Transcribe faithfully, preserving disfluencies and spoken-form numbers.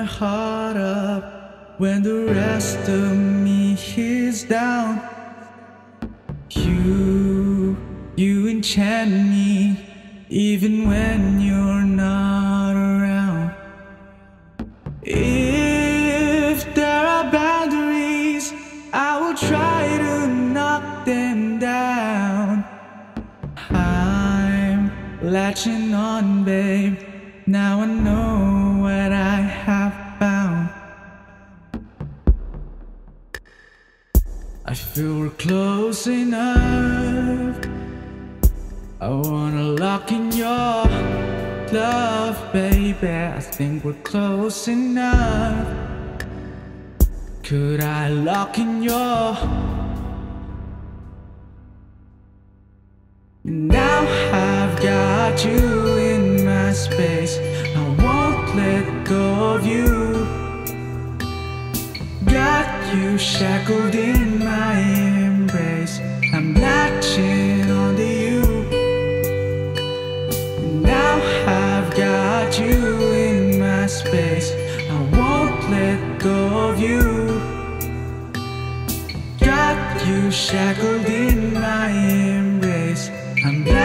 heart up when the rest of me is down. You, you enchant me even when you're not around. If there are boundaries, I will try to knock them down. I'm latching on, babe. Now I know what I have found. I feel we're close enough. I wanna lock in your love, baby. I think we're close enough. Could I lock in your... Now I've got you in my space. I won't let go of you. Got you shackled in my embrace. I'm latching onto you. Now I've got you in my space. I won't let go of you. Got you shackled in my embrace. I'm